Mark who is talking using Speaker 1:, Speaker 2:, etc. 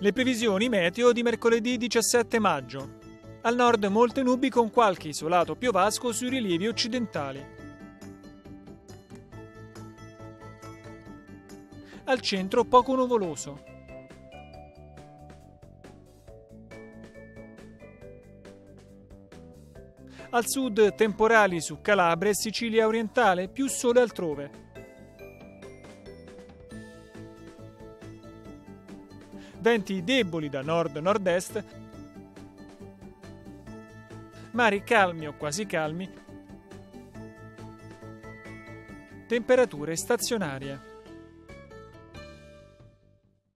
Speaker 1: Le previsioni meteo di mercoledì 17 maggio. Al nord molte nubi con qualche isolato piovasco sui rilievi occidentali. Al centro poco nuvoloso. Al sud temporali su Calabria e Sicilia orientale, più sole altrove. Venti deboli da nord-nord-est, mari calmi o quasi calmi, temperature stazionarie.